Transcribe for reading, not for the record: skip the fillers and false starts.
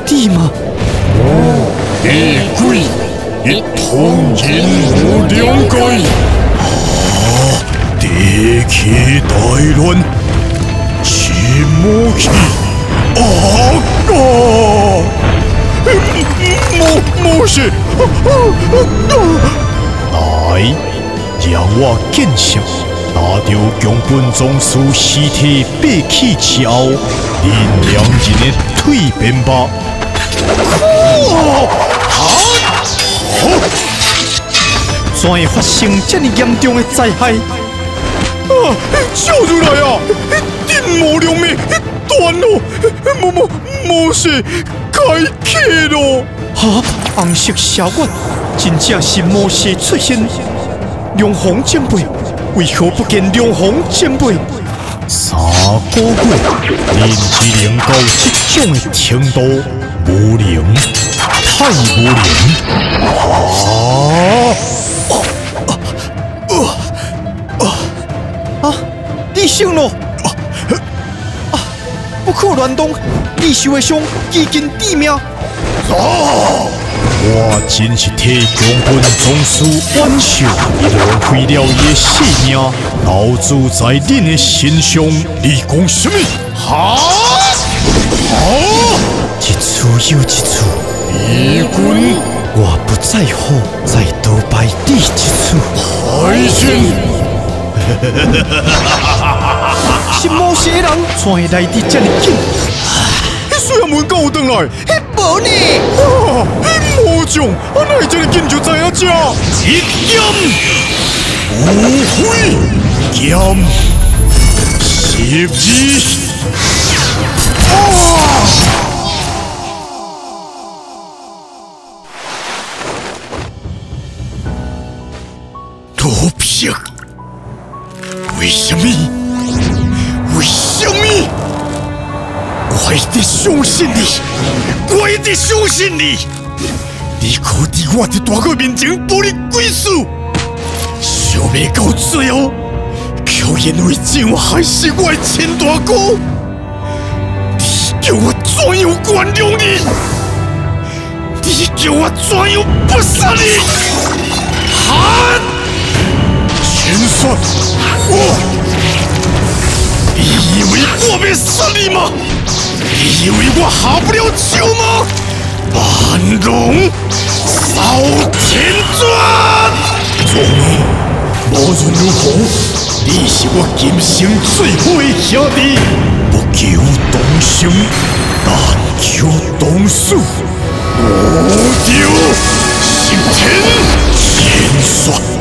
地吗？ 地鬼，一通人无两解。啊！地气大乱，起魔气。魔是！来，让我见识。 拿到强本宗师尸体背起之后，恁两人的蜕变吧！怎会发生这么严重的灾害？笑出来啊！电魔两命断了，魔是开启了！哈，红色小馆真正是魔是出现，龙皇前辈。 为何不见两皇前辈？3个月，恁只能到这种的程度，无能，太无能！你醒了！不可乱动，你受的伤已经致命。我真是替强本宗师挽手，浪费了伊的性命，老子在恁的身上，你讲什么？一处又一处，义军，我不在乎再多败你一处。海神，什么邪人，怎会来得这么紧？虽然门够回来，无呢。魔将，哪这么紧就知影吃？一剑无悔，剑12。多平，为什么？为什么？我一定相信你，我一定相信你。你可伫我的大哥面前保你归宿，想要到最后，却因为这害死我的亲大哥。你叫我怎样原谅你？你叫我怎样不杀你？秦算，你以为我要杀你吗？你以为我下不了手吗？万龙扫天钻！无论如何，你是我今生最好的兄弟。不求同生，但求同死。我就心天千算。